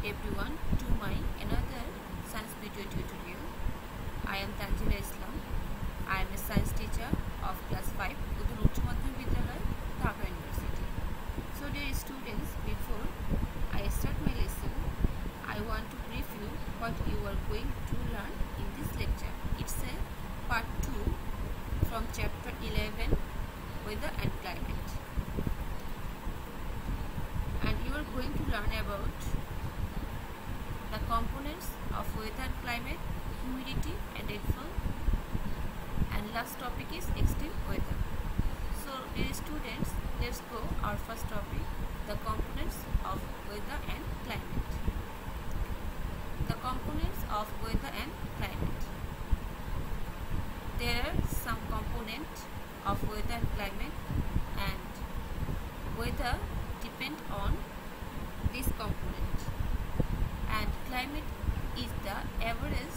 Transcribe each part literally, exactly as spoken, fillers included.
everyone to my another science video tutorial. I am Tanjila Islam. I am a science teacher of class five Udon Uch Madhyamik Vidyalaya, Dhaka University. So dear students, before I start my lesson, I want to brief you what you are going to learn in this lecture. It's a part two from chapter eleven, Weather and Climate. And you are going to learn about the components of weather and climate, humidity and rainfall, and last topic is extreme weather. So dear students, let's go our first topic, the components of weather and climate. The components of weather and climate. There are some components of weather and climate, and weather depend on this component, and climate is the average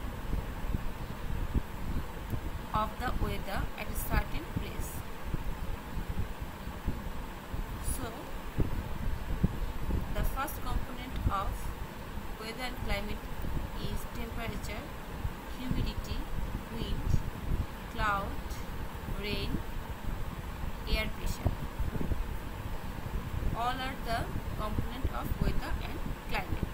of the weather at a certain place. So the first component of weather and climate is temperature, humidity, wind, cloud, rain, air pressure. All are the component of weather and climate.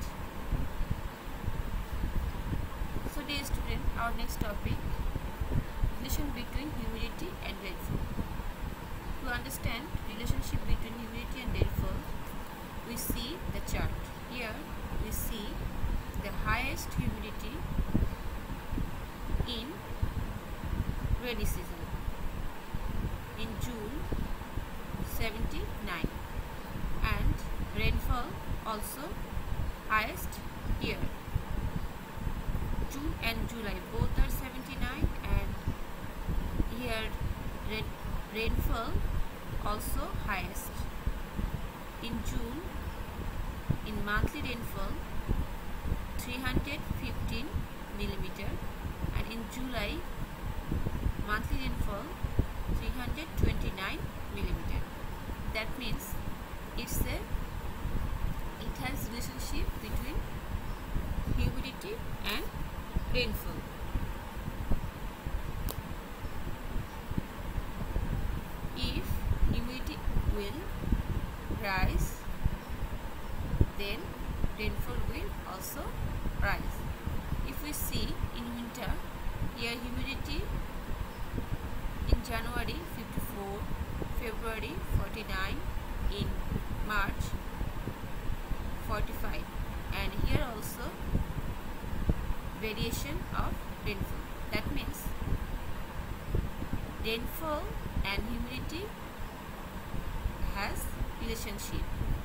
So dear student, our next topic, relation between humidity and rainfall. To understand relationship between humidity and rainfall, we see the chart. Here we see the highest humidity in rainy season in June seventy-nine, and rainfall also highest here. June and July both are seventy-nine, and here rain, rainfall also highest. In June, in monthly rainfall three hundred fifteen millimeter, and in July monthly rainfall three hundred twenty-nine millimeter. That means it's a it has relationship between humidity and rainfall. If humidity will rise, then rainfall will also rise. If we see in winter, here humidity in January fifty-four, February forty-nine, in March forty-five, and here also variation of rainfall. That means rainfall and humidity has relationship.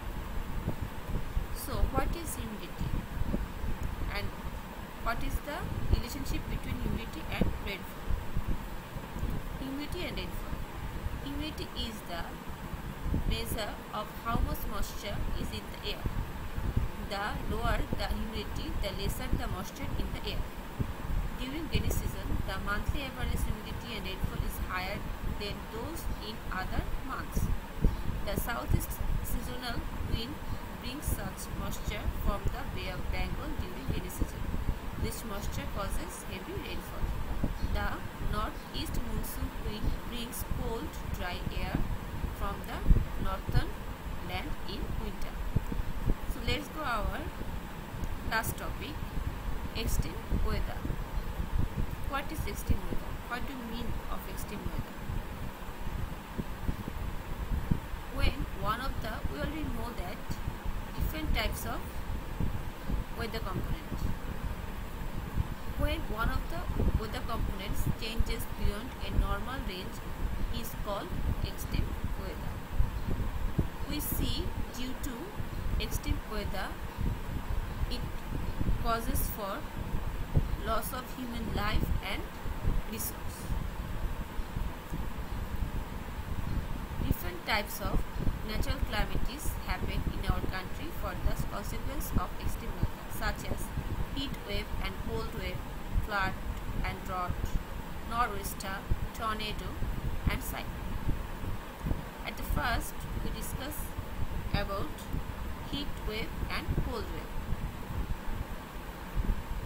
So what is humidity, and what is the relationship between humidity and rainfall? Humidity and rainfall. Humidity is the measure of how much moisture is in the air. The lower the humidity, the lesser the moisture in the air. During rainy season, the monthly average humidity and rainfall is higher than those in other months. The southeast seasonal wind brings such moisture from the Bay of Bengal during rainy season. This moisture causes heavy rainfall. The northeast monsoon wind brings cold, dry air from the northern land in winter. So let's go our last topic, extreme weather. What is extreme weather? What do you mean of extreme weather? When one of the, we already know that different types of weather components. When one of the weather components changes beyond a normal range is called extreme weather. We see due to extreme weather, it causes for loss of human life and resource. Different types of natural calamities happen in our country for the consequence of extreme weather, such as heat wave and cold wave, flood and drought, nor'wester, tornado and cyclone. At the first, we discuss about heat wave and cold wave.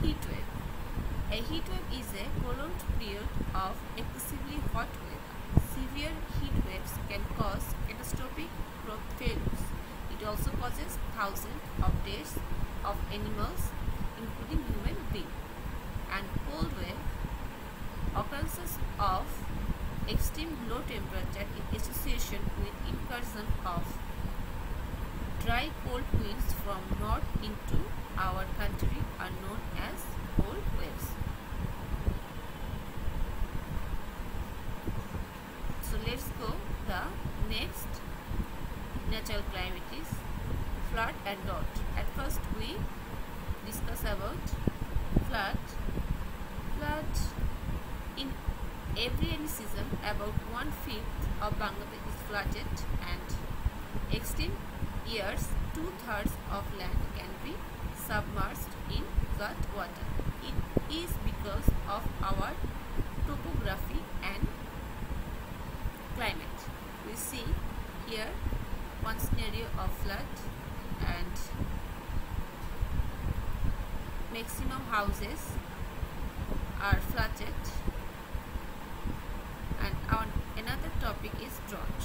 Heat wave. A heat wave is a prolonged period of excessively hot weather. Severe heat waves can cause catastrophic crop failures. It also causes thousands of deaths of animals, including human beings. And cold wave. Occurrences of extreme low temperature in association with incursion of dry cold winds from north into our country are known as cold waves. So let's go the next natural climate is flood and drought. At first we discuss about flood. Flood in every rainy season about one fifth of Bangladesh is flooded, and extreme years two thirds of land can be submerged in flood water. It is because of our topography and climate. We see here one scenario of flood, and maximum houses are flooded. And our another topic is drought.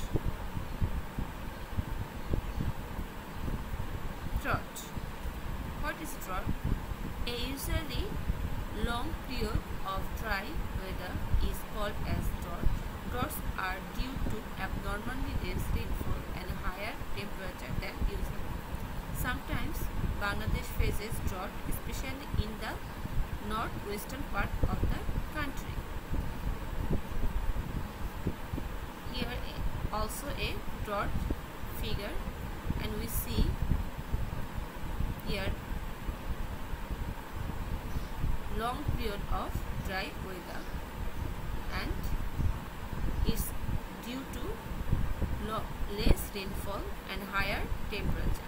Drought. What is drought? A usually long period of dry weather is called as drought. Droughts are due to abnormally less rainfall and higher temperature than usual. Sometimes Bangladesh faces drought, especially in the northwestern part of the country. Here also a drought figure, and we see here long period of dry weather, and it's due to less rainfall and higher temperature.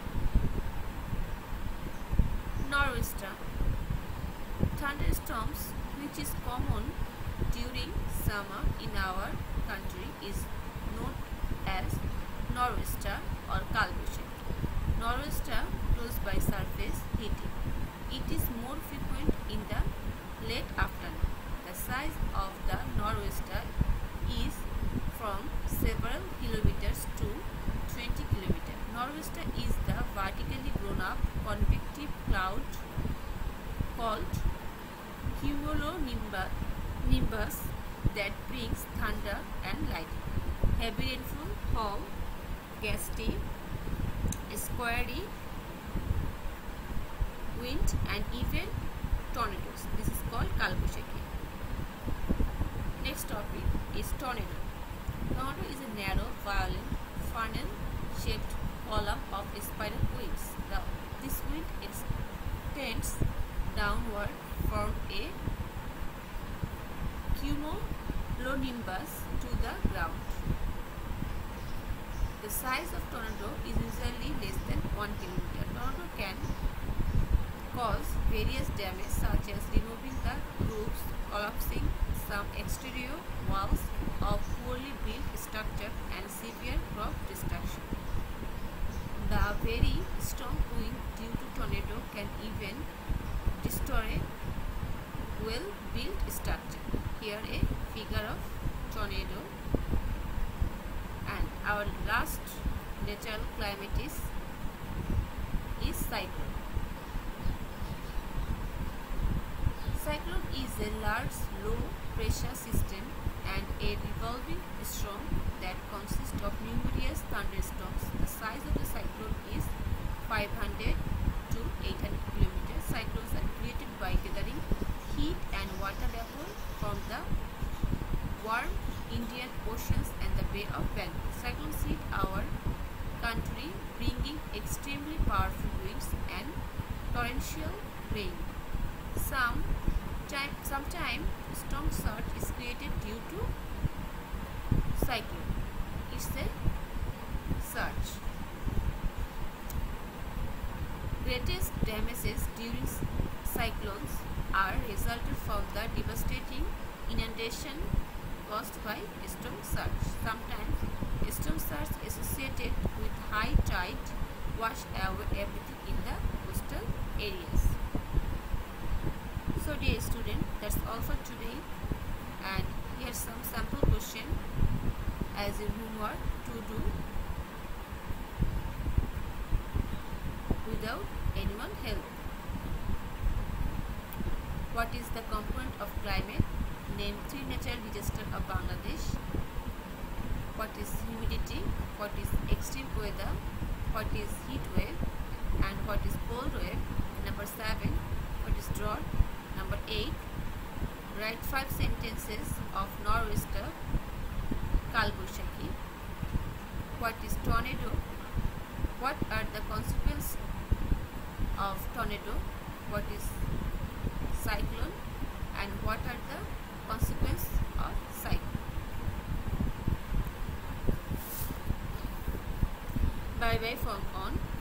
Nor'wester. Thunderstorms, which is common during summer in our country, is known as nor'wester or kalbosheki. Nor'wester flows by surface heating. It is more frequent in the late afternoon. The size of the nor'wester is from several kilometers to twenty kilometers. Nor'wester is the vertically grown up convective cloud called cumulonimbus that brings thunder and lightning. Heavy rainfall, hail, gusty, squally wind, and even tornadoes. This is called kalbosheki. Next topic is tornado. Tornado is a narrow, violent, funnel-shaped column of spiral winds. The, this wind extends downward from a cumulonimbus to the ground. The size of tornado is usually less than one kilometer. Tornado can cause various damage such as removing the roofs, collapsing some exterior walls of poorly built structure, and severe crop destruction. The very strong wind due to tornado can even destroy well-built structure. Here a figure of tornado. And our last natural climate is, is cyclone. Cyclone is a large low pressure system and a revolving storm that consists of numerous thunderstorms. The size of the cyclone is five hundred to eight hundred kilometers. Cyclones are created by gathering heat and water vapor from the warm Indian Oceans and the Bay of Bengal. Cyclones hit our country, bringing extremely powerful winds and torrential rain. Some time, sometime storm surge is created due to cyclone. It's a surge. Greatest damages during cyclones are resulted from the devastating inundation caused by storm surge. Sometimes storm surge associated with high tide wash away everything in the coastal areas. dear student, that's all for today, and here's some sample question as a homework to do without anyone help. What is the component of climate? Name three natural disasters of Bangladesh. What is humidity? What is extreme weather? What is heat wave? And what is cold wave? Number seven. What is drought? Number eight. Write five sentences of nor'easter Kal Boishakhi. What is tornado? What are the consequences of tornado? What is cyclone? And what are the consequences of cyclone? Bye bye from on.